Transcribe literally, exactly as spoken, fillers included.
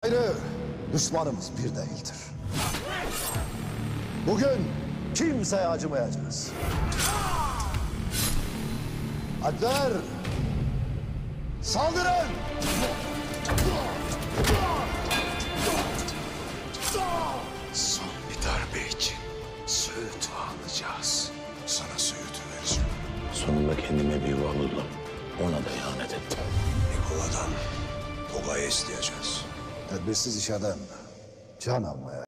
ayrı düşmanımız bir değildir. Bugün kimseye acımayacağız. Alpler, saldırın! Son bir darbe için Söğüt'ü alacağız. Sana Söğüt'ü vereceğim. Sonunda kendime bir yuva buldum. Ona da ihanet ettim. Nikola'dan Togay'ı isteyeceğiz. Tedbirsiz işeden can almaya